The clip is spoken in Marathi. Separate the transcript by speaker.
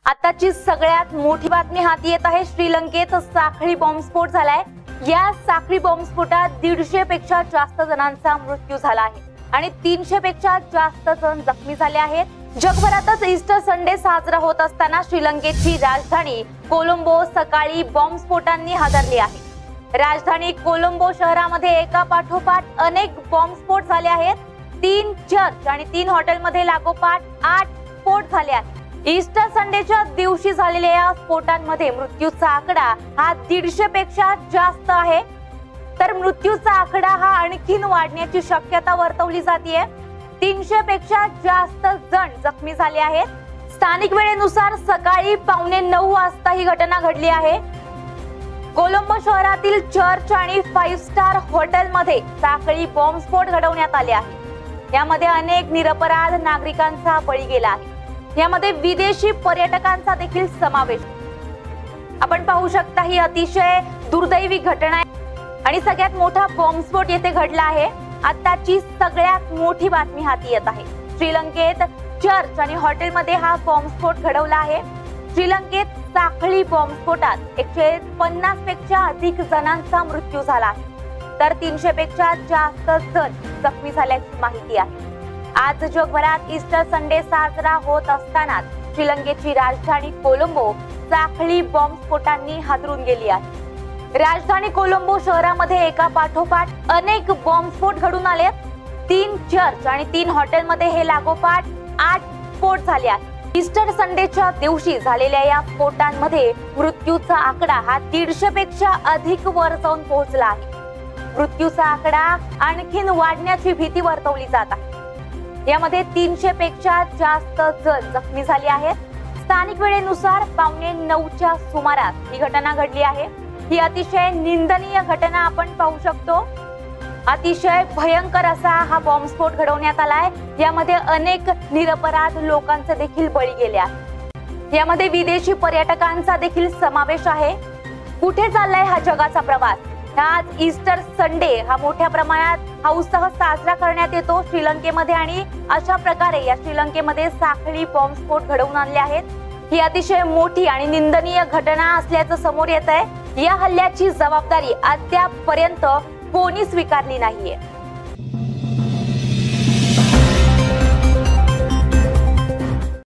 Speaker 1: आताची सगळ्यात मोठी बातमी हाती येत आहे। श्रीलंकेत साखळी बॉम्बस्फोट झालाय। या साखळी बॉम्बस्फोटात 150 पेक्षा जास्त जणांचा मृत्यू झाला आहे आणि 300 पेक्षा जास्त जण जखमी झाले आहेत। जगभरातच ईस्टर संडे साजरा होत असताना श्रीलंकेची राजधानी कोलंबो सकाळी बॉम्बस्फोटांनी हादरली आहे। राजधानी कोलंबो शहरामध्ये एका पाठोपाठ अनेक बॉम्बस्फोट झाले आहेत। 3 चर्च आणि 3 हॉटेलमध्ये लागोपाठ 8 स्फोट झाले आहेत। ईस्टर संडेच्या दिवशी झालेल्या या स्फोटांमध्ये मृत्यूचा आकडा हा 150 पेक्षा जास्त आहे, तर मृत्यूचा आकडा हा आणखीन वाढण्याची शक्यता वर्तवली जाते। 300 पेक्षा जास्त जण जखमी झाले आहेत। स्थानिक वेळेनुसार सकाळी 8:45 वाजता ही घटना घडली आहे। कोलंबो शहरातील चर्च आणि 5 स्टार हॉटेलमध्ये साखळी बॉम्बस्फोट घडवण्यात आले आहे। यामध्ये अनेक निरपराध नागरिकांचा बळी गेला आहे। यामध्ये विदेशी पर्यटकांचा देखील समावेश। आपण पाहू शकता ही अतिशय दुर्दैवी घटना आहे आणि सगळ्यात मोठा बॉम्बस्फोट येथे घडला आहे। आताची सगळ्यात मोठी बातमी हाती येत आहे। श्रीलंकेत चर्च आणि हॉटेलमध्ये हा बॉम्बस्फोट घडवला आहे। श्रीलंकेत साखळी बॉम्बस्फोटात 150 पेक्षा अधिक जणांचा मृत्यू झाला आहे, तर 300 पेक्षा जास्त जण जखमी झाल्याची माहिती आहे। आज जगभरात ईस्टर संडे साजरा होत असताना श्रीलंकेची राजधानी कोलंबो साखळी बॉम्बस्फोटांनी हादरून गेली आहे। राजधानी कोलंबो शहरामध्ये एका पाठोपाठ अनेक बॉम्बस्फोट घडून आले। 3 चर्च आणि 3 हॉटेलमध्ये हे लागोपाठ 8 स्फोट झाले आहेत। ईस्टर संडेच्या दिवशी झालेल्या या स्फोटांमध्ये मृत्यूचा आकडा हा 150 पेक्षा अधिक वर जाऊन पोहोचला आहे। मृत्यूचा आकडा आणखीन वाढण्याची भीती वर्तवली जात आहे। यामध्ये 300 पेक्षा जास्त जण जखमी झाले आहेत। स्थानिक वेळेनुसार 8:45च्या सुमारास ही घटना घडली आहे। ही अतिशय निंदनीय घटना आपण पाहू शकतो। अतिशय भयंकर असा हा बॉम्बस्फोट घडवण्यात आलाय। यामध्ये अनेक निरपराध लोकांचे देखील बळी गेले आहेत। यामध्ये विदेशी पर्यटकांचा देखील समावेश आहे। कुठे चाललाय हा जगाचा प्रवास? आज ईस्टर संडे हा मोठ्या प्रमाणात हा उत्सव साजरा करण्यात येतो श्रीलंकेमध्ये आणि अशा प्रकारे या श्रीलंकेमध्ये साखळी बॉम्बस्फोट घडवून आणले आहेत। ही अतिशय मोठी आणि निंदनीय घटना असल्याचं समोर येत आहे। या हल्ल्याची जबाबदारी अद्यापपर्यंत कोणी स्वीकारली नाहीये।